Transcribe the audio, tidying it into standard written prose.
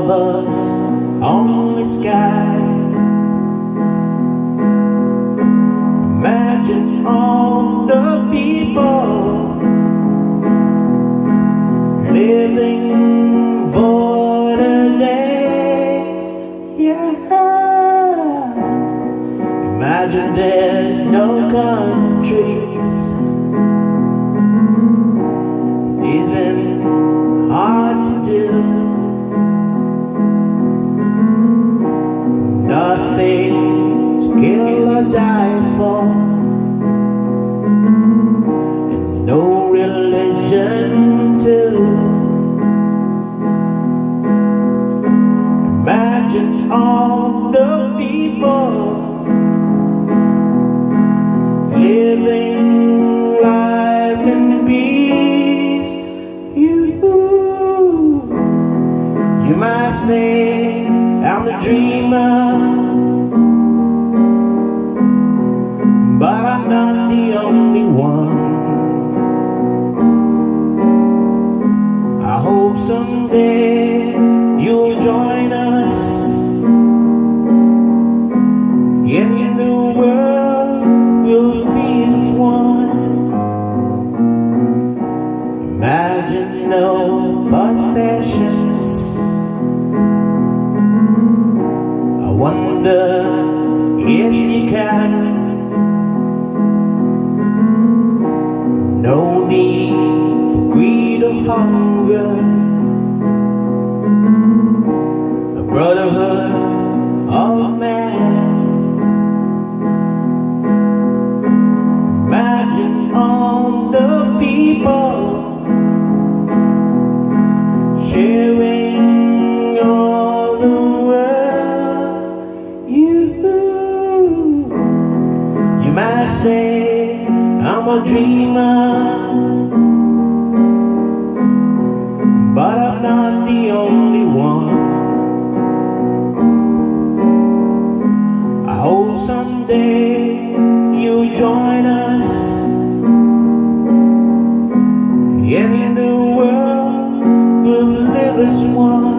of us on the sky. Imagine all the people living for the day. Yeah. Imagine there's no countries. Isn't hard to do. Nothing to kill or die for, and no religion too. Imagine all the people living life in peace. You might say I'm a dreamer, but I'm not the only one. I hope someday you'll join us in the world we'll be as one. Imagine no possessions. I wonder if you can. No need for greed or hunger. A brotherhood of man. Imagine all the people sharing all the world. You might say I'm a dreamer, but I'm not the only one. I hope someday you'll join us in the world we'll live as one.